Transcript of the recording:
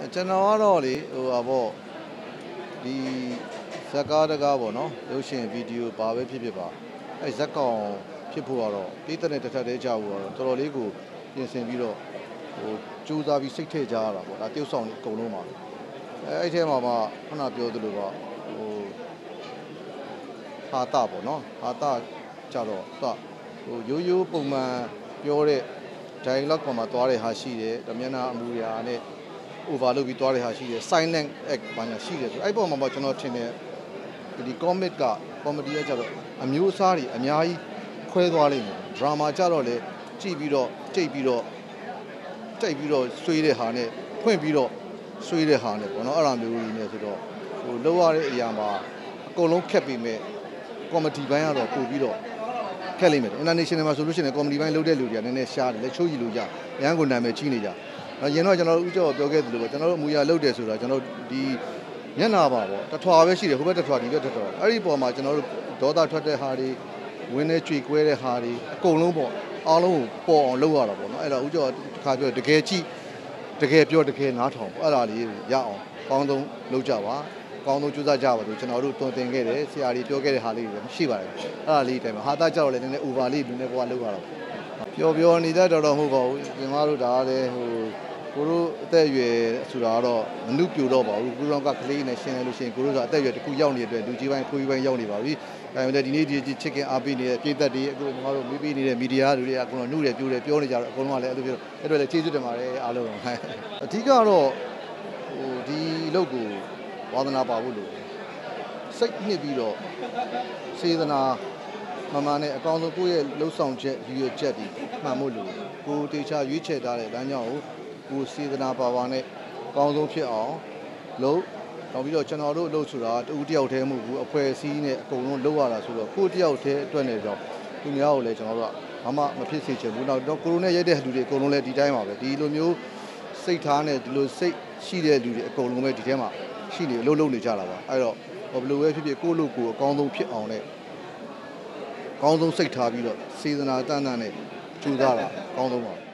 ကျွန်တော်ကတော့လေပေါ့ဒီဇက်ကားတကားပေါ့နော်ရုပ်ရှင်ဗီဒီယိုပါပဲဖြစ်ပါအဲဇက်ကောင်ဖြစ်ဖို့ကတော့ပြည်သက်နဲ့တစ်ထပ်တည်းကြဖို့ကတော့တော်တော်လေးကိုပြင်ဆင်ပြီးတော့ကြိုးစားပြီးစိတ်ထည့်ကြရတာပေါ့ဒါတယောက်ဆောင်အကုန်လုံးပါအဲ့ထဲမှာခုနပြောသလိုပါဟာတာပေါ့နော်ဟာတာကြတော့ရိုးရိုးပုံမှန်ပြောတဲ့ dialogue ပေါ်မှာသွားတဲ့ဟာရှိတယ်တမျက်နှာအမူအရာနဲ့ over လုပ်ပြီးသွားတဲ့ဟာရှိတယ် silent act ဘာညာရှိတယ်ဆိုအဲ့ပေါ်မှာကျွန်တော်ထင်တယ်ဒီ comic က comedy ကကြတော့အမျိုးအစားတွေအများကြီးခွဲသွားလိမ့်မယ် drama ကြတော့လေကြည့်ပြီးတော့ကြိတ်ပြီးတော့ဆွေးတဲ့ဟာနဲ့ဖွင့်ပြီးတော့ဆွေးတဲ့ဟာနဲ့ပေါ့နော်အဲ့လိုမျိုးကြီးနေဆိုတော့လောက်ရတဲ့အရာမှာအကုန်လုံးခက်ပြီးမဲ့ comedy ဘိုင်းကတော့ပို့ပြီးတော့ခက်လိမ့်မယ် international မှာဆိုလို့ရှိရင် comedy ဘိုင်းလုပ်တဲ့လူတွေကနည်းနည်းရှားတယ်လက်ချိုးကြည့်လို့ရရန်ကုန်နာမည်ကြီးနေကြရင်တော့ကျွန်တော်တို့ဦးကျော်ပြောခဲ့သလိုပဲကျွန်တော်တို့အမူအရာလုပ်တယ်ဆိုတာကျွန်တော်ဒီမျက်နာပါပေါ့တထွာပဲရှိတယ်ဟိုဘက်တထွာဒီဘက်တထွာအဲ့ဒီပေါ်မှာကျွန်တော်တို့ဒေါသထွက်တဲ့ဟာတွေဝင်းနေကြွေကွဲတဲ့ဟာတွေအကုန်လုံးပေါ့အားလုံးကိုပေါ်အောင်လုပ်ရတာပေါ့နော်အဲ့တော့ဦးကျော်တစ်ခါပြောတကယ်ကြည့်တကယ်ပြောတကယ်နားထောင်ပေါ့အဲ့ဒါလေးရအောင်ကောင်းဆုံးလုပ်ကြပါကောင်းဆုံးကြိုးစားကြပါလို့ကျွန်တော်တို့တွင်တင်ခဲ့တယ်ဆရာကြီးပြောခဲ့တဲ့ဟာလေးတွေရှိပါတယ်အဲ့ဒါလေးတိုင်မှာဟာတာကြောက်လည်းနည်းနည်း over လေးနည်းနည်းဘွားလောက်ရတော့ပျော်ပျော်နေတတ်တော့မဟုတ်ပါဘူးညီမတို့ဒါလည်းကိုတို့အသက်အရွယ်ဆိုတာကတော့မနုပြိုတော့ပါဘူးကိုရောကကလေးနဲ့ရှင်းလဲလို့ရှိရင်ကိုတို့ဆိုအသက်အရွယ်တစ်ခုရောက်နေတဲ့အတွက်လူကြီးပိုင်းခွေးကြီးပိုင်းရောက်နေပါပြီဒါပေမဲ့ဒီနေ့ဒီချစ်ခင်အားပေးနေတဲ့ပြည်သက်တွေအခုညီမတို့မေးပေးနေတဲ့မီဒီယာတွေကအကုန်လုံးနှုတ်တယ်ပြောတယ်ပြောနေကြတော့အကုန်လုံးကလည်းအဲ့လိုပြောအဲ့တော့လည်းကျေးဇူးတင်ပါတယ်အားလုံးအဓိကတော့ဒီအလုပ်ကိုဝါသနာပါဖို့လို့စိတ်နှစ်ပြီးတော့စေတနာမမနဲ့အကောင်းဆုံးကိုယ့်ရဲ့လှုပ်ဆောင်ချက်ရည်ရွယ်ချက်ဒီမှန်ဖို့လို့ကိုတေချာရွေးချယ်ထားတဲ့လမ်းကြောင်းကိုစေတနာပါနဲ့အကောင်းဆုံးဖြစ်အောင်လုပ်နောက်ပြီးတော့ကျွန်တော်တို့အလုပ်ဆိုတာတူတယောက်တည်းမဟုတ်ဘူးအဖွဲ့အစည်းနဲ့အကုန်လုံးလုပ်ရတာဆိုတော့ကိုတယောက်တည်းအတွက်နဲ့ကြောင့်သူများကိုလည်းကျွန်တော်တို့ကဘာမှမဖြစ်စေချင်ဘူးနောက်တော့ကိုရိုနာရိုက်တဲ့လူတွေအကုန်လုံးလည်းဒီတိုင်းပါပဲဒီလိုမျိုးစိတ်ထားနဲ့ဒီလိုစိတ်ရှိတဲ့လူတွေအကုန်လုံးပဲဒီထဲမှာရှိနေအလုပ်လုပ်နေကြတာပါအဲ့တော့ဘယ်လိုပဲဖြစ်ဖြစ်ကိုယ့်လူကိုအကောင်းဆုံးဖြစ်အောင်နဲ့ကောင်းဆုံးစိတ်ထားပြီးတော့စေတနာတန်တန်နဲ့ကြိုးစားတာကောင်းဆုံးပါ